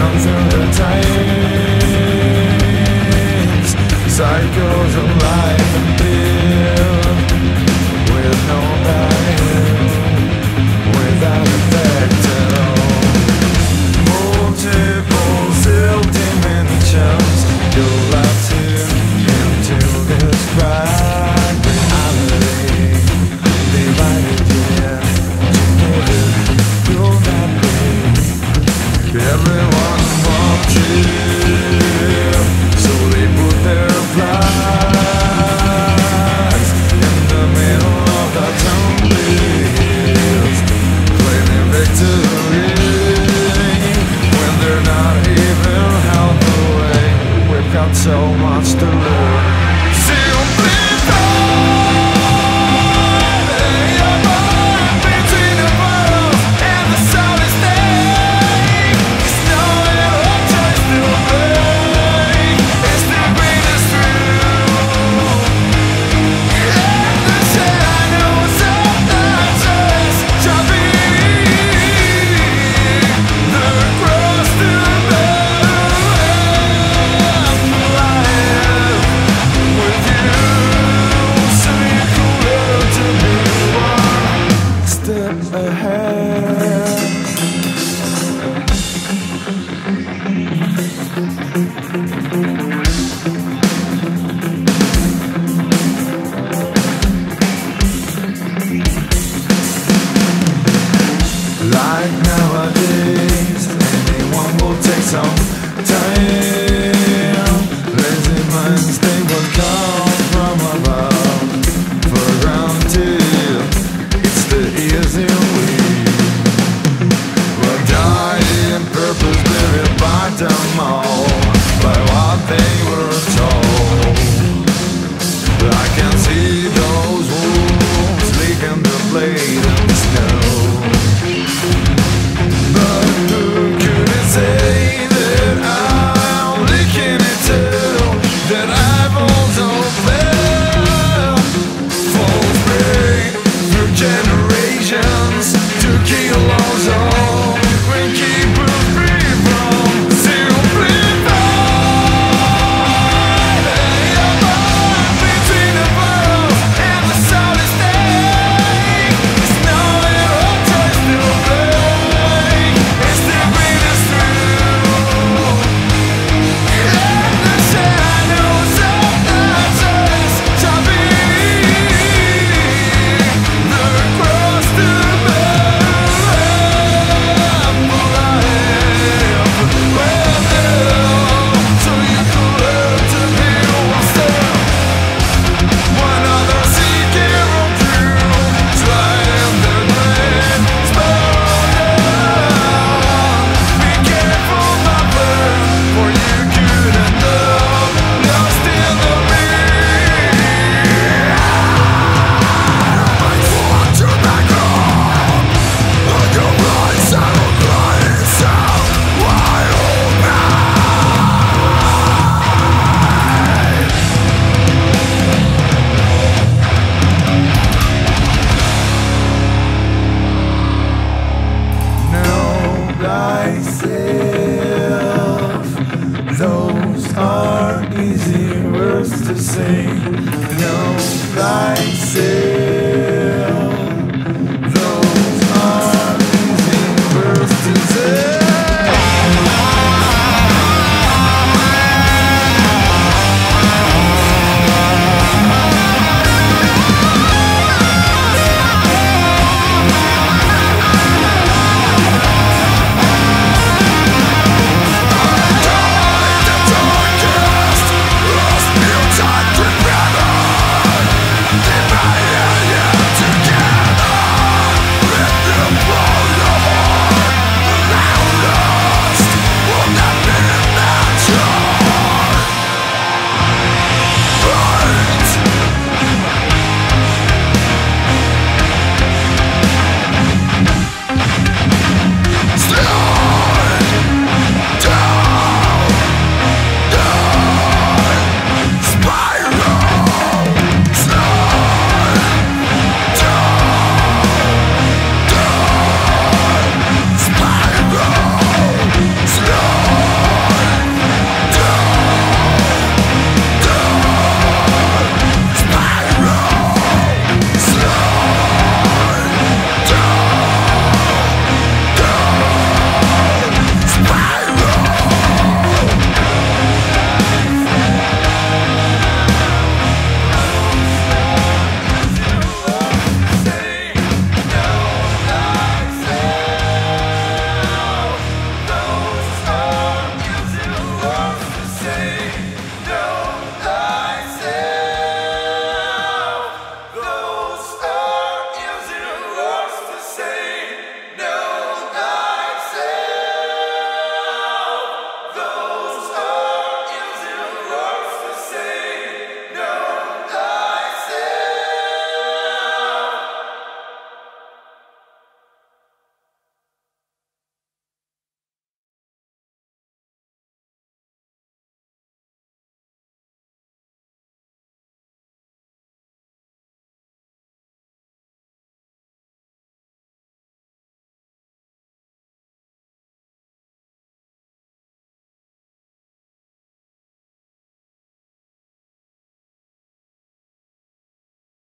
Cycles of life and live with no value, without effect at all. Multiple self-dimensions collapse into this cracked reality. Divided yet together, you'll not be. Everyone wants you. Their flags in the middle of the tumbleweeds, claiming victory when they're not even half away. We've got so much to learn. Like nowadays, anyone will take some time. Lazy minds, they will come from above. For granted, it's the easy way. But dying purpose buried by them all, by what they were told. I can see those wolves leaking the blade in the snow. But who could say that I'm leaking it too? That I've also felt false prey through generations to kill us all and keep us free from simplifying above between the world and the solid state. It's knowing what choice to make. It's the greatest truth. In the shadows of the church shall be the cross to bear so you could learn to be yourself. One other seeking of truth, trying the great down. Be careful, my friend, for you could end up lost in the wind. Want you back home on your right side of life, sound wide open. Know thyself, those are easy words to say. Know thyself.